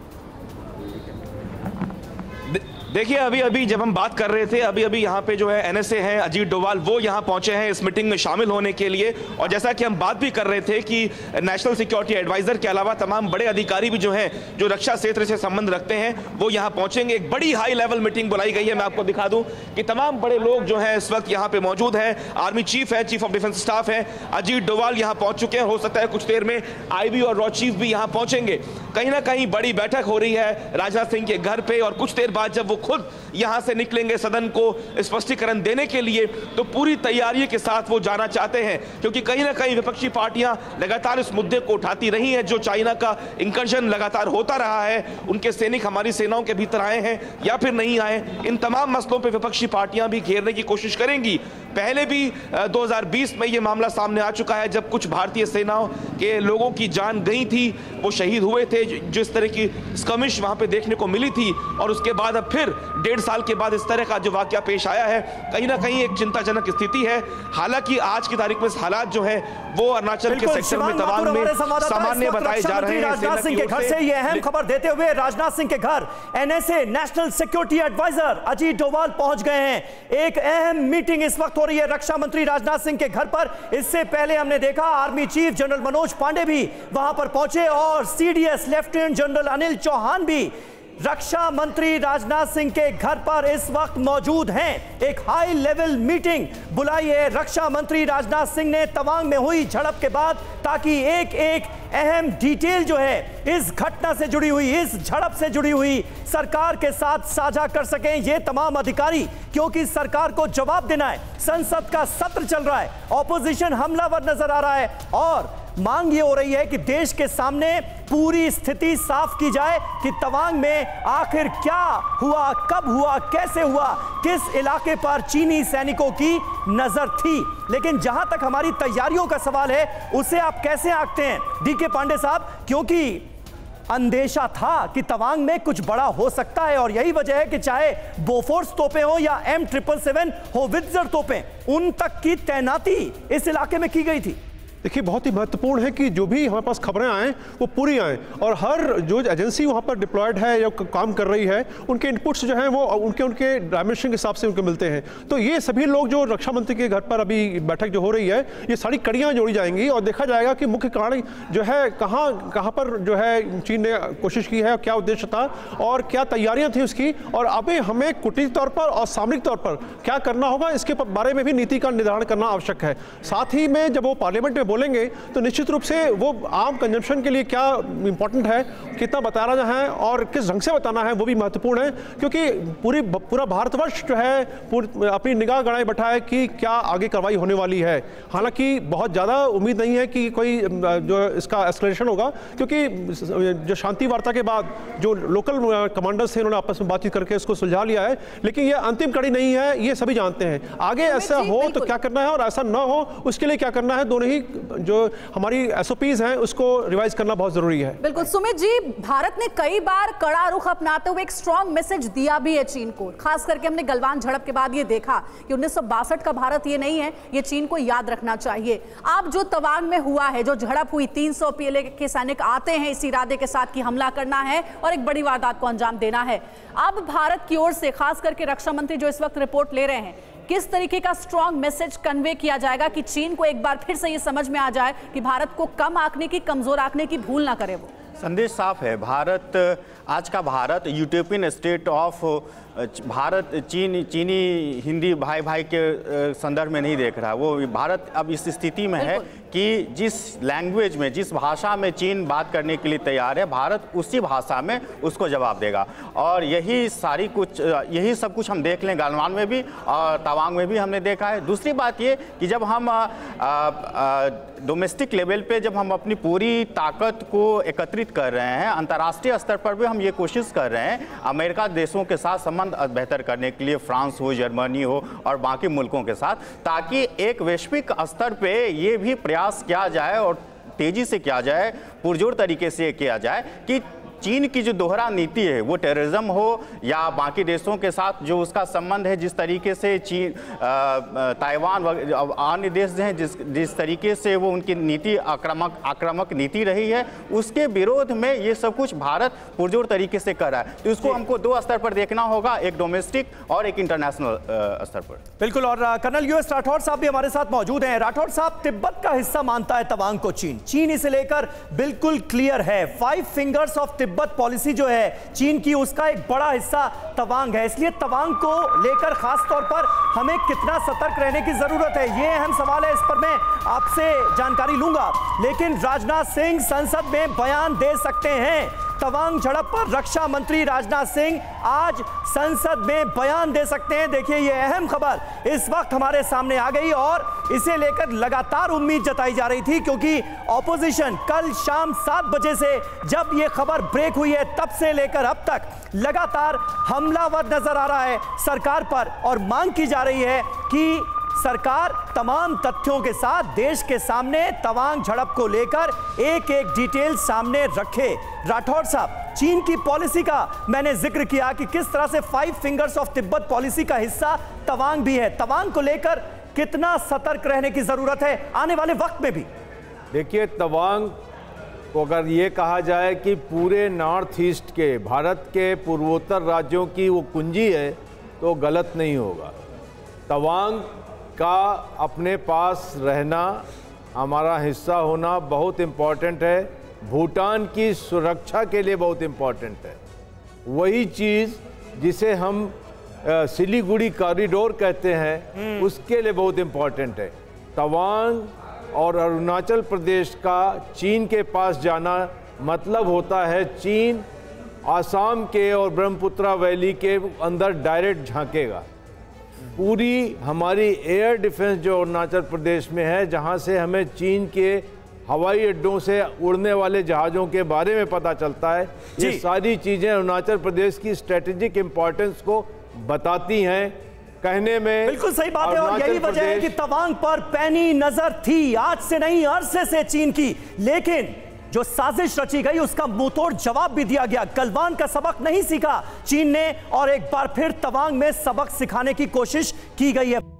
देखिए अभी अभी जब हम बात कर रहे थे, अभी अभी यहाँ पे जो है एनएसए हैं, अजीत डोभाल, वो यहाँ पहुंचे हैं इस मीटिंग में शामिल होने के लिए। और जैसा कि हम बात भी कर रहे थे कि नेशनल सिक्योरिटी एडवाइजर के अलावा तमाम बड़े अधिकारी भी जो हैं, जो रक्षा क्षेत्र से संबंध रखते हैं, वो यहाँ पहुंचेंगे। एक बड़ी हाई लेवल मीटिंग बुलाई गई है। मैं आपको दिखा दूं कि तमाम बड़े लोग जो हैं इस वक्त यहाँ पे मौजूद हैं। आर्मी चीफ है, चीफ ऑफ डिफेंस स्टाफ है, अजीत डोभाल यहाँ पहुंच चुके हैं। हो सकता है कुछ देर में आईबी और रॉ चीफ भी यहाँ पहुंचेंगे। कहीं ना कहीं बड़ी बैठक हो रही है राजनाथ सिंह के घर पे, और कुछ देर बाद जब वो खुद यहाँ से निकलेंगे सदन को स्पष्टीकरण देने के लिए, तो पूरी तैयारी के साथ वो जाना चाहते हैं, क्योंकि कहीं ना कहीं विपक्षी पार्टियां लगातार इस मुद्दे को उठाती रही हैं। जो चाइना का इंकर्जन लगातार होता रहा है, उनके सैनिक हमारी सेनाओं के भीतर आए हैं या फिर नहीं आए, इन तमाम मसलों पर विपक्षी पार्टियां भी घेरने की कोशिश करेंगी। पहले भी दो हज़ार बीस में ये मामला सामने आ चुका है, जब कुछ भारतीय सेनाओं के लोगों की जान गई थी, वो शहीद हुए थे, जिस तरह की स्कमिश वहां पे देखने को मिली थी। और उसके बाद अब फिर डेढ़ साल के बाद इस तरह का जो वाकया पेश आया है, कहीं ना कहीं एक चिंताजनक स्थिति है। हालांकि आज की तारीख में हालात जो है वो अरुणाचल के सेक्टर में तवांग में सामान्य बताए जा रहे हैं। राजनाथ सिंह के घर से ये अहम खबर देते हुए राजनाथ सिंह के घर NSA national security advisor Ajit Doval पहुंच गए हैं। एक अहम मीटिंग इस वक्त हो रही है रक्षा मंत्री राजनाथ सिंह के घर पर। इससे पहले हमने देखा army chief general Manoj Pande भी वहां पर पहुंचे और CDS lieutenant general Anil Chauhan भी रक्षा मंत्री राजनाथ सिंह के घर पर इस वक्त मौजूद हैं। एक हाई लेवल मीटिंग बुलाई है रक्षा मंत्री राजनाथ सिंह ने तवांग में हुई झड़प के बाद, ताकि एक एक अहम डिटेल जो है इस घटना से जुड़ी हुई, इस झड़प से जुड़ी हुई सरकार के साथ साझा कर सकें ये तमाम अधिकारी, क्योंकि सरकार को जवाब देना है। संसद का सत्र चल रहा है, ऑपोजिशन हमलावर नजर आ रहा है और मांग ये हो रही है कि देश के सामने पूरी स्थिति साफ की जाए कि तवांग में आखिर क्या हुआ, कब हुआ, कैसे हुआ, किस इलाके पर चीनी सैनिकों की नजर थी। लेकिन जहां तक हमारी तैयारियों का सवाल है, उसे आप कैसे आंकते हैं डीके पांडे साहब, क्योंकि अंदेशा था कि तवांग में कुछ बड़ा हो सकता है और यही वजह है कि चाहे बोफोर्स तोपें हो या एम ट्रिपल सेवन हो वित्जर तोपें, उन तक की तैनाती इस इलाके में की गई थी। देखिए बहुत ही महत्वपूर्ण है कि जो भी हमारे पास खबरें आएँ वो पूरी आएँ, और हर जो एजेंसी वहाँ पर डिप्लॉयड है या काम कर रही है, उनके इनपुट्स जो हैं वो उनके उनके डायमेंशन के हिसाब से उनको मिलते हैं। तो ये सभी लोग जो रक्षा मंत्री के घर पर अभी बैठक जो हो रही है, ये सारी कड़ियाँ जोड़ी जाएंगी और देखा जाएगा कि मुख्य कारण जो है कहाँ कहाँ पर जो है चीन ने कोशिश की है और क्या उद्देश्य था और क्या तैयारियाँ थी उसकी, और अभी हमें कूटनीतिक तौर पर और सामरिक तौर पर क्या करना होगा इसके बारे में भी नीति का निर्धारण करना आवश्यक है। साथ ही में जब वो पार्लियामेंट में बोलेंगे तो निश्चित रूप से वो आम कंजम्पशन के लिए क्या इंपॉर्टेंट है, कितना बताना है और किस ढंग से बताना है, वो भी महत्वपूर्ण है, क्योंकि पूरी पूरा भारतवर्ष जो है अपनी निगाह गड़ाए बैठा है कि क्या आगे कार्रवाई होने वाली है। हालांकि बहुत ज़्यादा उम्मीद नहीं है कि कोई जो इसका एस्केलेशन होगा, क्योंकि जो शांति वार्ता के बाद जो लोकल कमांडर्स थे उन्होंने आपस में बातचीत करके इसको सुलझा लिया है, लेकिन ये अंतिम कड़ी नहीं है, ये सभी जानते हैं। आगे ऐसा हो तो क्या करना है और ऐसा न हो उसके लिए क्या करना है, दोनों ही जो हमारी एसओपीज हैं उसको रिवाइज करना बहुत जरूरी है। बिल्कुल सुमित जी, भारत ने कई बार कड़ा रुख अपनाते हुए एक स्ट्रॉन्ग मैसेज दिया भी है चीन को, खास करके हमने गलवान झड़प के बाद ये देखा कि उन्नीस सौ बासठ का भारत ये नहीं है, ये चीन को याद रखना चाहिए। अब जो तवांग में हुआ है, जो झड़प हुई, तीन सौ पीएलए के सैनिक आते हैं इस इरादे के साथ कि हमला करना है और एक बड़ी वारदात को अंजाम देना है। अब भारत की ओर से खास करके रक्षा मंत्री जो इस वक्त रिपोर्ट ले रहे हैं, किस तरीके का स्ट्रॉन्ग मैसेज कन्वे किया जाएगा कि चीन को एक बार फिर से ये समझ में आ जाए कि भारत को कम आंकने की, कमजोर आंकने की भूल ना करे वो? संदेश साफ है। भारत, आज का Bharat utopian state of Bharat चीन चीनी हिंदी भाई भाई के संदर्भ में नहीं देख रहा। वो भारत अब इस स्थिति में है कि जिस लैंग्वेज में, जिस भाषा में चीन बात करने के लिए तैयार है, भारत उसी भाषा में उसको जवाब देगा। और यही सारी कुछ यही सब कुछ हम देख लें गलवान में भी और तवांग में भी हमने देखा है। दूसरी बात ये कि जब हम डोमेस्टिक लेवल पे जब हम अपनी पूरी ताकत को एकत्रित कर रहे हैं, अंतर्राष्ट्रीय स्तर पर भी हम ये कोशिश कर रहे हैं अमेरिका देशों के साथ संबंध बेहतर करने के लिए, फ्रांस हो, जर्मनी हो और बाकी मुल्कों के साथ, ताकि एक वैश्विक स्तर पे ये भी प्रयास किया जाए और तेजी से किया जाए, पुरजोर तरीके से किया जाए कि चीन की जो दोहरा नीति है, वो टेररिज्म हो या बाकी देशों के साथ जो उसका संबंध है, जिस तरीके से चीन, ताइवान, अन्य देश हैं, जिस जिस तरीके से वो उनकी नीति आक्रामक आक्रामक नीति रही है, उसके विरोध में ये सब कुछ भारत पुरजोर तरीके से कर रहा है। तो इसको हमको दो स्तर पर देखना होगा, एक डोमेस्टिक और एक इंटरनेशनल स्तर पर। बिल्कुल। और कर्नल यूएस राठौड़ साहब भी हमारे साथ मौजूद हैं। राठौड़ साहब, तिब्बत का हिस्सा मानता है तवांग को चीन, चीन इसे लेकर बिल्कुल क्लियर है। Five fingers of Tibet policy जो है चीन की, उसका एक बड़ा हिस्सा तवांग है। इसलिए तवांग को लेकर खास तौर पर हमें कितना सतर्क रहने की जरूरत है, ये अहम सवाल है। इस पर मैं आपसे जानकारी लूंगा। लेकिन राजनाथ सिंह संसद में बयान दे सकते हैं। तवांग झड़प पर रक्षा मंत्री राजनाथ सिंह आज संसद में बयान दे सकते हैं। देखिए, ये अहम खबर इस वक्त हमारे सामने आ गई और इसे लेकर लगातार उम्मीद जताई जा रही थी, क्योंकि ऑपोजिशन कल शाम सात बजे से जब ये खबर ब्रेक हुई है, तब से लेकर अब तक लगातार हमलावर नजर आ रहा है सरकार पर और मांग की जा रही है कि सरकार तमाम तथ्यों के साथ देश के सामने तवांग झड़प को लेकर एक एक डिटेल सामने रखे। राठौड़ साहब, चीन की पॉलिसी का मैंने जिक्र किया कि किस तरह से five fingers of Tibet policy का हिस्सा तवांग भी है। तवांग को लेकर कितना सतर्क रहने की जरूरत है आने वाले वक्त में भी? देखिए, तवांग को अगर ये कहा जाए कि पूरे नॉर्थ ईस्ट के, भारत के पूर्वोत्तर राज्यों की वो कुंजी है, तो गलत नहीं होगा। तवांग का अपने पास रहना, हमारा हिस्सा होना बहुत इम्पॉर्टेंट है, भूटान की सुरक्षा के लिए बहुत इम्पॉर्टेंट है। वही चीज़ जिसे हम सिलीगुड़ी कॉरिडोर कहते हैं, उसके लिए बहुत इम्पॉर्टेंट है। तवांग और अरुणाचल प्रदेश का चीन के पास जाना मतलब होता है चीन आसाम के और ब्रह्मपुत्रा वैली के अंदर डायरेक्ट झांकेगा। पूरी हमारी एयर डिफेंस जो अरुणाचल प्रदेश में है, जहां से हमें चीन के हवाई अड्डों से उड़ने वाले जहाज़ों के बारे में पता चलता है, ये सारी चीज़ें अरुणाचल प्रदेश की स्ट्रेटेजिक इंपॉर्टेंस को बताती हैं। कहने में बिल्कुल सही बात है और यही वजह है कि तवांग पर पैनी नजर थी, आज से नहीं अरसे से चीन की। लेकिन जो साजिश रची गई उसका मुंहतोड़ जवाब भी दिया गया। गलवान का सबक नहीं सीखा चीन ने और एक बार फिर तवांग में सबक सिखाने की कोशिश की गई है।